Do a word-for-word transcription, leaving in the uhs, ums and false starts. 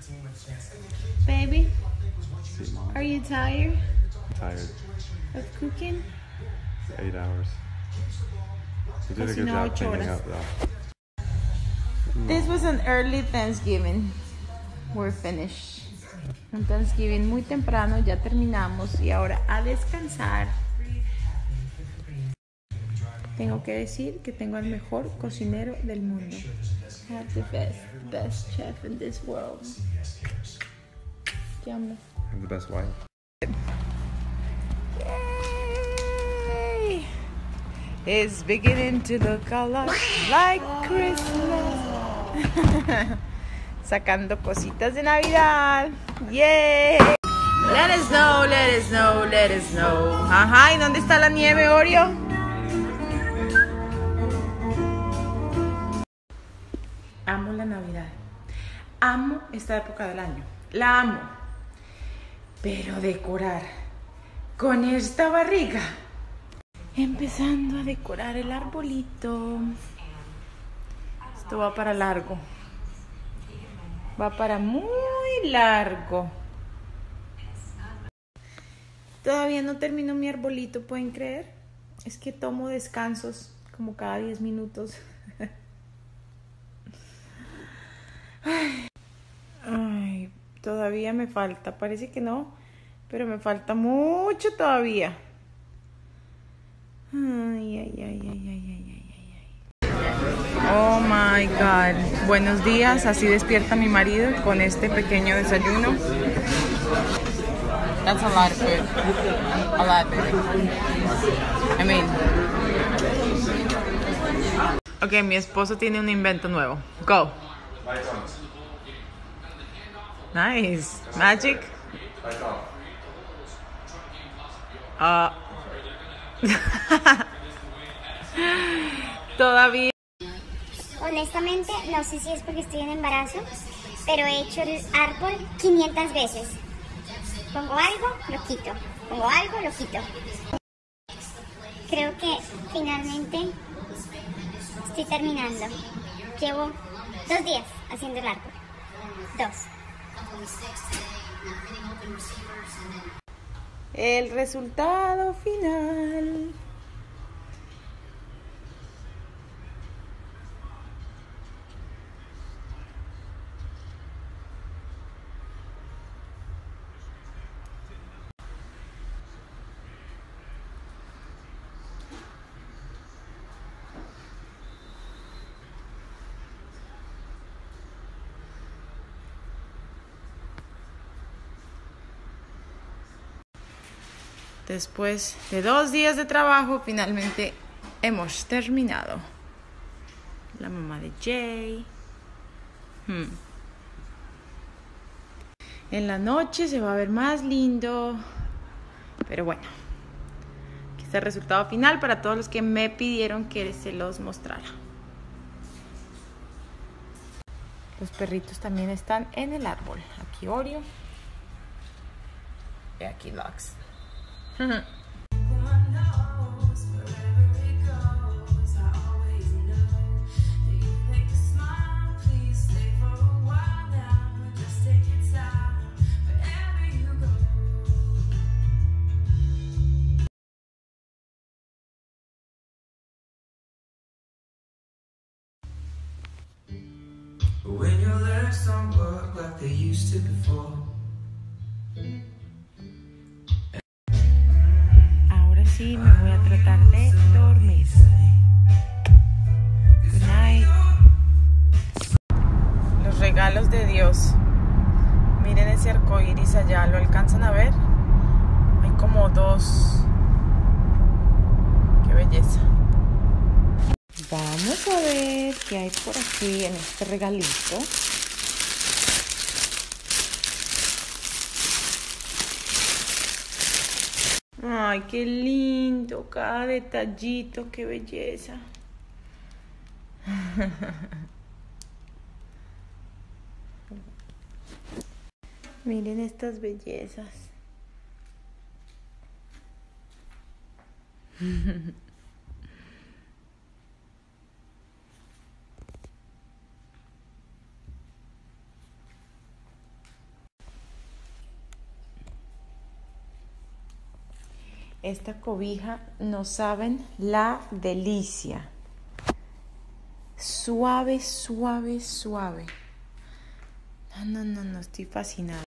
Baby, are you tired Tired. of cooking? Eight hours. You did a good Cocinó job ocho cleaning horas. up though. This was an early Thanksgiving. We're finished. Un Thanksgiving muy temprano, ya terminamos y ahora a descansar. Tengo que decir que tengo al mejor cocinero del mundo. I have the best, best chef in this world. Te amo. I'm the best wife. Yay! It's beginning to look a lot like Christmas. Sacando cositas de Navidad. Yay! Let us know, let us know, let us know. Ajá, ¿y dónde está la nieve, Oreo? Amo la Navidad. Amo esta época del año. La amo. Pero decorar con esta barriga. Empezando a decorar el arbolito. Esto va para largo. Va para muy largo. Todavía no termino mi arbolito, ¿pueden creer? Es que tomo descansos como cada diez minutos. Ay, ay, todavía me falta. Parece que no, pero me falta mucho todavía. Ay, ay, ay, ay, ay, ay, ay, ay. Oh my God. Buenos días. Así despierta mi marido con este pequeño desayuno. That's a lot of food. A lot of food. I mean. Ok, mi esposo tiene un invento nuevo. Go. Nice. Magic. Uh. Todavía. Honestamente, no sé si es porque estoy en embarazo, pero he hecho el árbol quinientas veces. Pongo algo, lo quito. Pongo algo, lo quito. Creo que finalmente estoy terminando. Llevo dos días haciendo el árbol. Dos. El resultado final. Después de dos días de trabajo, finalmente hemos terminado. La mamá de Jay. Hmm. En la noche se va a ver más lindo. Pero bueno. Aquí está el resultado final para todos los que me pidieron que se los mostrara. Los perritos también están en el árbol. Aquí Oreo. Y aquí Lux. When your legs don't work like they used to before. Ahora sí me voy a tratar de dormir. Good night. Los regalos de Dios. Miren ese arco iris allá, ¿lo alcanzan a ver? Hay como dos. Qué belleza. Vamos a ver qué hay por aquí en este regalito. Ay, qué lindo, cada detallito, qué belleza. Miren estas bellezas. Esta cobija, no saben la delicia. Suave, suave, suave. No, no, no, no, estoy fascinada.